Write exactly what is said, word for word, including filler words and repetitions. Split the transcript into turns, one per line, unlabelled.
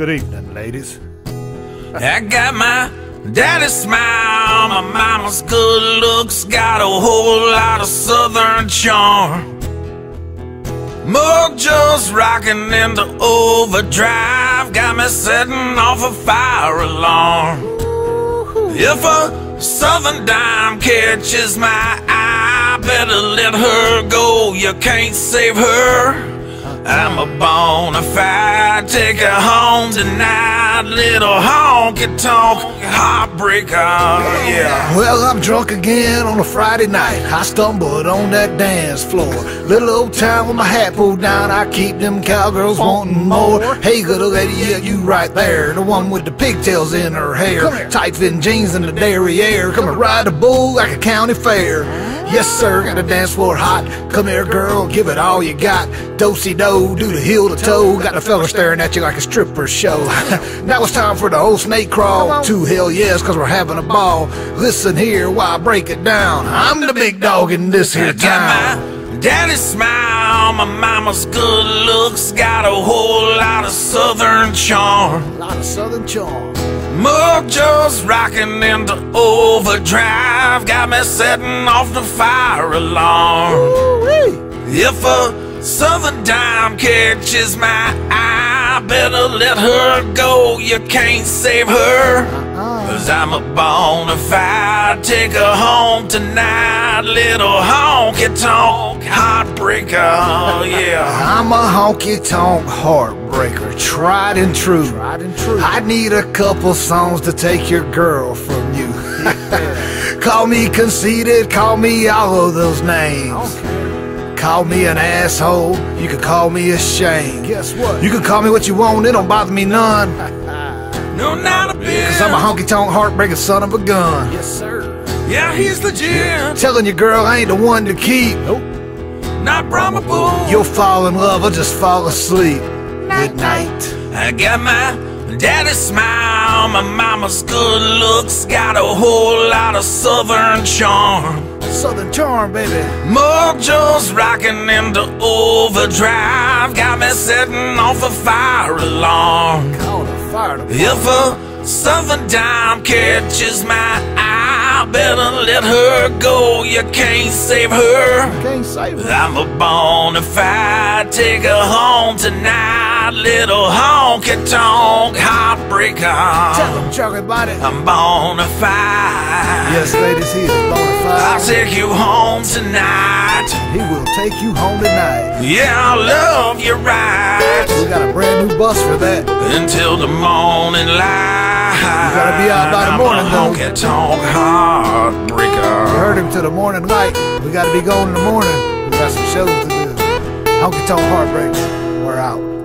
Good evening, ladies.
I got my daddy's smile, my mama's good looks, got a whole lot of southern charm. Mojo's rocking into overdrive, got me setting off a fire alarm. If a southern dime catches my eye, better let her go, you can't save her. I'm a bona fide, take her home tonight, little honky tonk heartbreaker, yeah.
Well, I'm drunk again on a Friday night. I stumbled on that dance floor. Little old town with my hat pulled down, I keep them cowgirls wanting more. Hey, good old lady, yeah, you right there, the one with the pigtails in her hair, tight fitting jeans and the derriere. Come and ride a bull like a county fair. Yes, sir, got a dance floor hot. Come here, girl, give it all you got. Do-si-do, do the heel to toe. Got the fella staring at you like a stripper show. Now it's time for the old snake crawl. Two hell yes, cause we're having a ball. Listen here while I break it down. I'm the big dog in this here town.
My daddy's smile, my mama's good looks, got a whole lot of southern charm.
A lot of southern charm.
Mojo's rocking into overdrive, got me setting off the fire alarm. If a southern dime catches my eye, better let her go, you can't save her. Cause I'm a bona fide, take her home tonight, little honky tonk heartbreaker, yeah.
I'm a honky tonk heartbreaker, tried and true. Tried and true. I need a couple songs to take your girl from you. Call me conceited, call me all of those names. Call me an asshole, you can call me ashamed. Guess what? You can call me what you want, it don't bother me none.
No, not a bit.
Cause I'm a honky tonk heartbreaker son of a gun.
Yes, sir. Yeah, he's legit.
Telling you, girl, I ain't the one to keep. Nope.
Not Brahma Bull.
You'll fall in love or just fall asleep. Good night.
I got my daddy's smile, my mama's good looks, got a whole lot of southern charm.
Southern charm, baby.
Mojo's rocking into overdrive, got me setting off a fire alarm.
Call the fire department.
If a southern dime catches my eye, better let her go, you can't save her.
Can't save her.
I'm a bona fide, take her home tonight, little honky tonk heartbreaker.
Tell him, chocolate body.
I'm bona fide.
Yes, ladies, he is bona fide.
I'll take you home tonight.
He will take you home tonight.
Yeah, I love you right.
We got a brand new bus for that.
Until the morning light.
You gotta be out by the morning, though.
Honky tonk heartbreaker.
You heard him till the morning light. We gotta be going in the morning. We got some shows to do. Honky tonk heartbreaker. We're out.